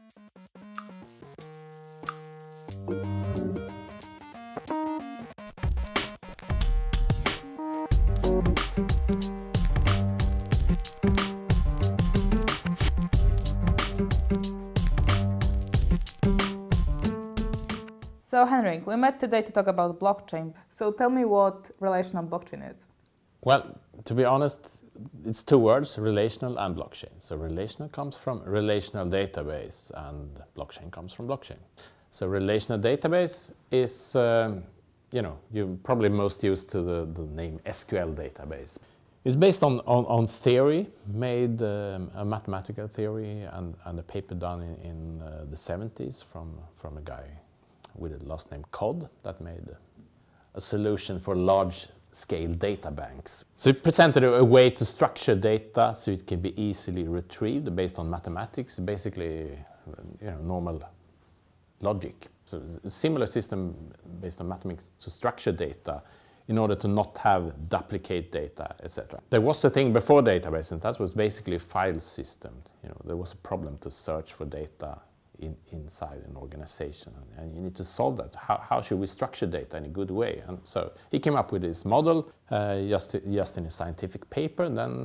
So Henrik, we met today to talk about blockchain. So tell me what relational blockchain is. Well, to be honest, it's two words, relational and blockchain. So relational comes from relational database and blockchain comes from blockchain. So relational database is, you're probably most used to the name SQL database. It's based on theory, made a mathematical theory and a paper done in the 70s from a guy with a last name Cod that made a solution for large-scale data banks. So it presented a way to structure data so it can be easily retrieved based on mathematics, basically normal logic. So a similar system based on mathematics to structure data in order to not have duplicate data, etc. There was a thing before database, and that was basically a file system. There was a problem to search for data inside an organization, and you need to solve that. How should we structure data in a good way? And so he came up with this model just in a scientific paper, and then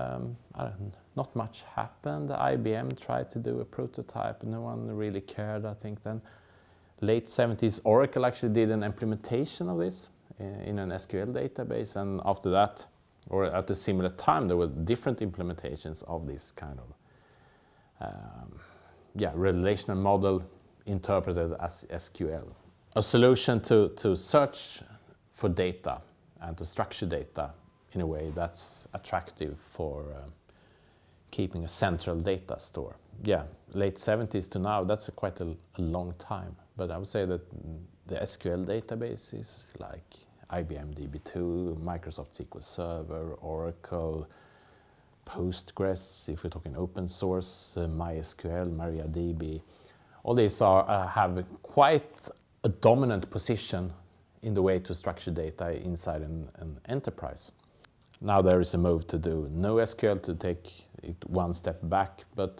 not much happened. IBM tried to do a prototype, no one really cared, I think. Then late 70s, Oracle actually did an implementation of this in an SQL database, and after that, or at a similar time, there were different implementations of this kind of relational model interpreted as SQL. A solution to search for data and to structure data in a way that's attractive for keeping a central data store. Yeah, late 70s to now, that's quite a long time. But I would say that the SQL database is like IBM DB2, Microsoft SQL Server, Oracle, Postgres, if we're talking open source, MySQL, MariaDB. All these have quite a dominant position in the way to structure data inside an enterprise. Now there is a move to do no SQL, to take it one step back, but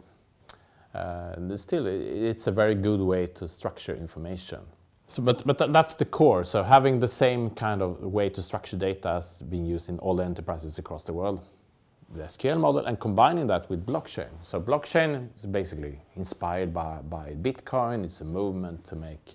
still it's a very good way to structure information. So, but that's the core. So having the same kind of way to structure data as being used in all the enterprises across the world, the SQL model, and combining that with blockchain. So blockchain is basically inspired by Bitcoin. It's a movement to make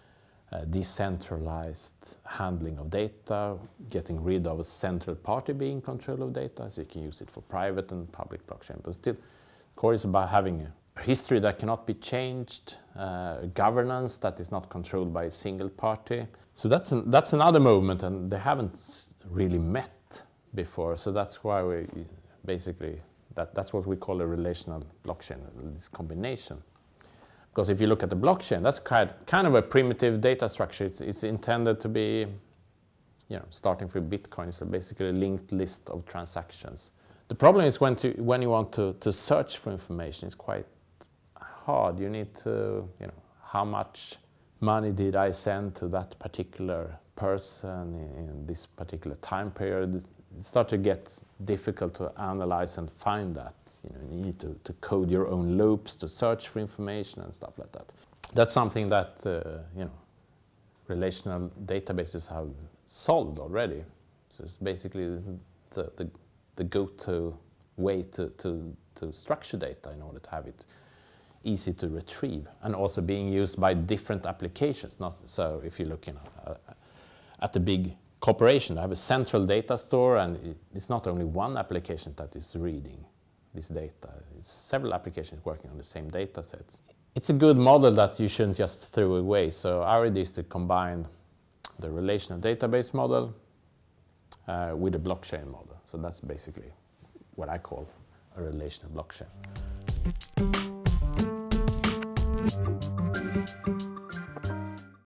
decentralized handling of data, getting rid of a central party being in control of data, so you can use it for private and public blockchain. But still, core is about having a history that cannot be changed, governance that is not controlled by a single party. So that's another movement, and they haven't really met before. So that's why we basically, that's what we call a relational blockchain, this combination. Because if you look at the blockchain, that's kind of a primitive data structure. It's intended to be, starting from Bitcoin, so basically a linked list of transactions. The problem is when you want to search for information, it's quite hard. You need to, how much money did I send to that particular person in this particular time period? It starts to get difficult to analyze and find that. You need to code your own loops to search for information and stuff like that. That's something that relational databases have solved already. So it's basically the go-to way to structure data in order to have it easy to retrieve, and also being used by different applications. So if you're looking at the big corporation, they have a central data store, and it's not only one application that is reading this data. It's several applications working on the same data sets. It's a good model that you shouldn't just throw away. So our idea is to combine the relational database model with a blockchain model. So that's basically what I call a relational blockchain.